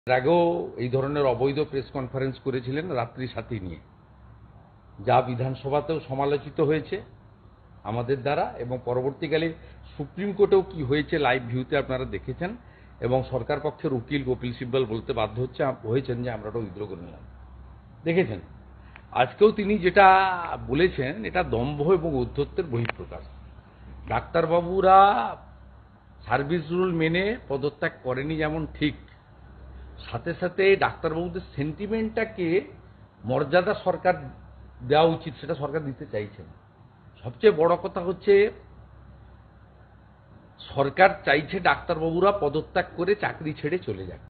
এর আগেও এই ধরনের অবৈধ প্রেস কনফারেন্স করেছিলেন রাত্রি সাথী নিয়ে, যা বিধানসভাতেও সমালোচিত হয়েছে আমাদের দ্বারা, এবং পরবর্তীকালে সুপ্রিম কোর্টেও কি হয়েছে লাইভ ভিউতে আপনারা দেখেছেন, এবং সরকার পক্ষের উকিল কপিল সিব্বল বলতে বাধ্য হয়েছেন যে আমরা ওটা উইথড্র করে নিলাম। দেখেছেন আজকেও তিনি যেটা বলেছেন এটা দম্ভ এবং ঔদ্ধত্যের বহিঃপ্রকাশ। ডাক্তারবাবুরা সার্ভিস রুল মেনে পদত্যাগ করেনি যেমন ঠিক, সাথে সাথে ডাক্তারবাবুদের সেন্টিমেন্টটাকে মর্যাদা সরকার দেওয়া উচিত, সেটা সরকার দিতে চাইছেন। সবচেয়ে বড় কথা হচ্ছে সরকার চাইছে ডাক্তারবাবুরা পদত্যাগ করে চাকরি ছেড়ে চলে যাক।